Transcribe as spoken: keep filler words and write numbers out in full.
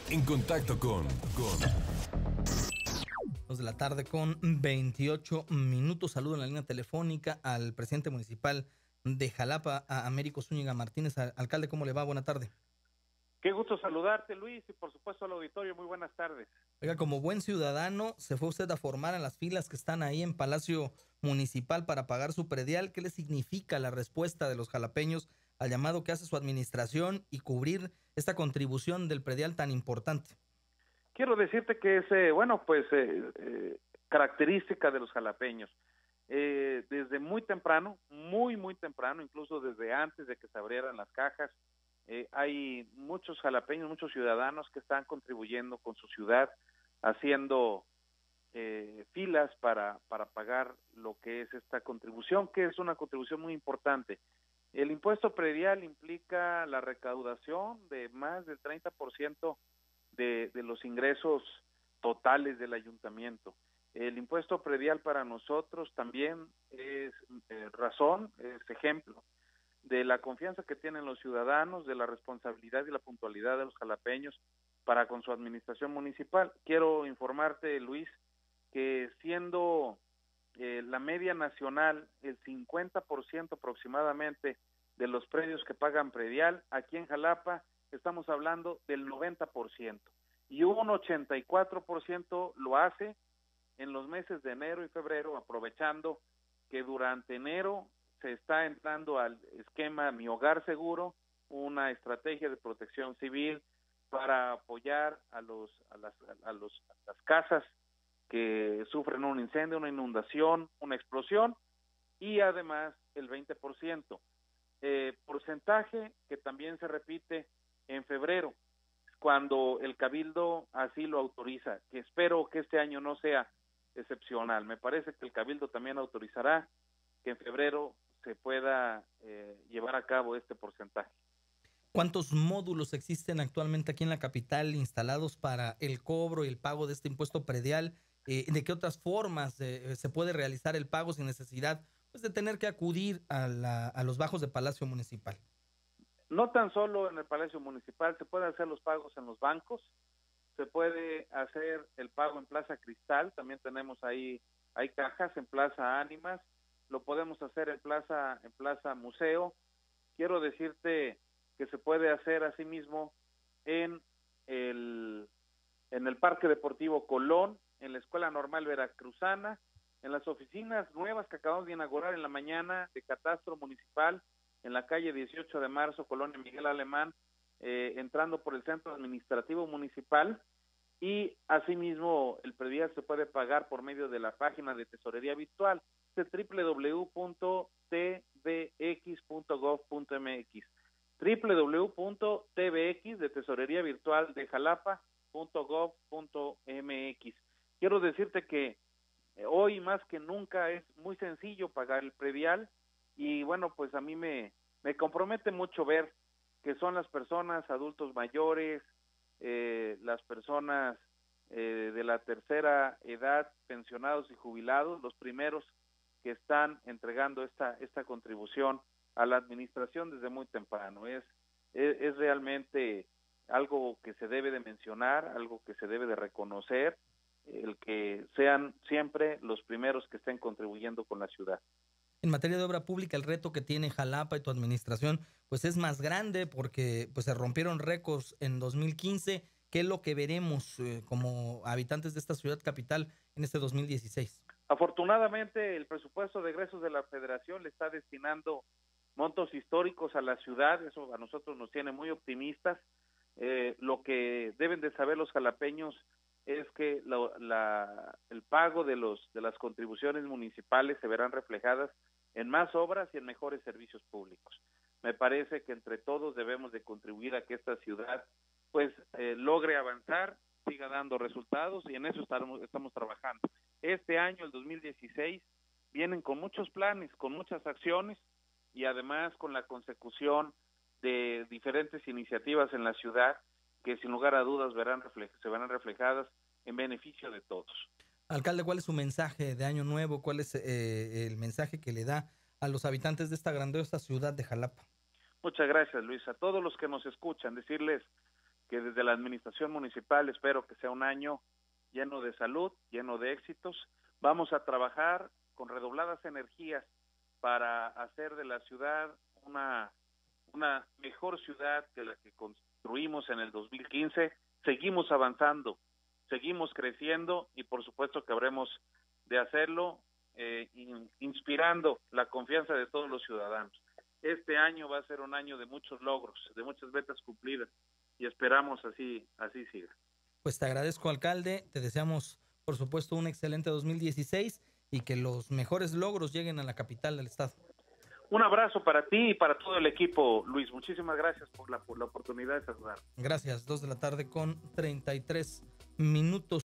En contacto con, con Dos de la tarde con veintiocho minutos. Saludo en la línea telefónica al presidente municipal de Jalapa, a Américo Zúñiga Martínez. Alcalde, ¿cómo le va? Buena tarde. Qué gusto saludarte, Luis, y por supuesto al auditorio. Muy buenas tardes. Oiga, como buen ciudadano, se fue usted a formar en las filas que están ahí en Palacio Municipal para pagar su predial. ¿Qué le significa la respuesta de los jalapeños al llamado que hace su administración y cubrir esta contribución del predial tan importante? Quiero decirte que es, eh, bueno, pues eh, eh, característica de los jalapeños. Eh, desde muy temprano, muy, muy temprano, incluso desde antes de que se abrieran las cajas, eh, hay muchos jalapeños, muchos ciudadanos que están contribuyendo con su ciudad, haciendo eh, filas para, para pagar lo que es esta contribución, que es una contribución muy importante. El impuesto predial implica la recaudación de más del treinta por ciento de, de los ingresos totales del ayuntamiento. El impuesto predial para nosotros también es eh, razón, es ejemplo de la confianza que tienen los ciudadanos, de la responsabilidad y la puntualidad de los jalapeños para con su administración municipal. Quiero informarte, Luis, que siendo eh, la media nacional el cincuenta por ciento aproximadamente de los predios que pagan predial, aquí en Jalapa estamos hablando del noventa por ciento, y un ochenta y cuatro por ciento lo hace en los meses de enero y febrero, aprovechando que durante enero se está entrando al esquema Mi Hogar Seguro, una estrategia de protección civil para apoyar a los a las a los a las casas que sufren un incendio, una inundación, una explosión, y además el veinte por ciento. Eh, porcentaje que también se repite en febrero, cuando el Cabildo así lo autoriza, que espero que este año no sea excepcional. Me parece que el Cabildo también autorizará que en febrero se pueda eh, llevar a cabo este porcentaje. ¿Cuántos módulos existen actualmente aquí en la capital instalados para el cobro y el pago de este impuesto predial? Eh, ¿De qué otras formas eh, se puede realizar el pago sin necesidad pues, de tener que acudir a, la, a los bajos de Palacio Municipal? No tan solo en el Palacio Municipal, se pueden hacer los pagos en los bancos, se puede hacer el pago en Plaza Cristal, también tenemos ahí, hay cajas en Plaza Ánimas, lo podemos hacer en Plaza, en Plaza Museo. Quiero decirte que se puede hacer asimismo en el, en el Parque Deportivo Colón, en la Escuela Normal Veracruzana, en las oficinas nuevas que acabamos de inaugurar en la mañana de Catastro Municipal, en la calle dieciocho de marzo, Colonia Miguel Alemán, eh, entrando por el Centro Administrativo Municipal, y asimismo el predial se puede pagar por medio de la página de Tesorería Virtual, de doble u doble u doble u punto t v x punto gov punto m x, doble u doble u doble u punto t v x de Tesorería Virtual de Jalapa punto gov punto m x. Quiero decirte que hoy más que nunca es muy sencillo pagar el predial, y bueno, pues a mí me, me compromete mucho ver que son las personas, adultos mayores, eh, las personas eh, de la tercera edad, pensionados y jubilados, los primeros que están entregando esta, esta contribución a la administración desde muy temprano. Es, es, es realmente algo que se debe de mencionar, algo que se debe de reconocer, el que sean siempre los primeros que estén contribuyendo con la ciudad. En materia de obra pública, el reto que tiene Jalapa y tu administración pues es más grande porque pues se rompieron récords en dos mil quince. ¿Qué es lo que veremos eh, como habitantes de esta ciudad capital en este dos mil dieciséis? Afortunadamente, el presupuesto de egresos de la Federación le está destinando montos históricos a la ciudad. Eso a nosotros nos tiene muy optimistas. Eh, lo que deben de saber los jalapeños es que la, la, el pago de los de las contribuciones municipales se verán reflejadas en más obras y en mejores servicios públicos. Me parece que entre todos debemos de contribuir a que esta ciudad pues eh, logre avanzar, siga dando resultados, y en eso estamos, estamos trabajando. Este año, el dos mil dieciséis, vienen con muchos planes, con muchas acciones, y además con la consecución de diferentes iniciativas en la ciudad que sin lugar a dudas verán refle- se verán reflejadas en beneficio de todos. Alcalde, ¿cuál es su mensaje de Año Nuevo? ¿Cuál es eh, el mensaje que le da a los habitantes de esta grandiosa ciudad de Jalapa? Muchas gracias, Luis. A todos los que nos escuchan, decirles que desde la administración municipal espero que sea un año lleno de salud, lleno de éxitos. Vamos a trabajar con redobladas energías para hacer de la ciudad una, una mejor ciudad que la que construimos en el dos mil quince. Seguimos avanzando, seguimos creciendo y por supuesto que habremos de hacerlo eh, in, inspirando la confianza de todos los ciudadanos. Este año va a ser un año de muchos logros, de muchas metas cumplidas y esperamos así, así siga. Pues te agradezco, alcalde, te deseamos por supuesto un excelente dos mil dieciséis y que los mejores logros lleguen a la capital del estado. Un abrazo para ti y para todo el equipo, Luis. Muchísimas gracias por la, por la oportunidad de saludar. Gracias. Dos de la tarde con treinta y tres minutos.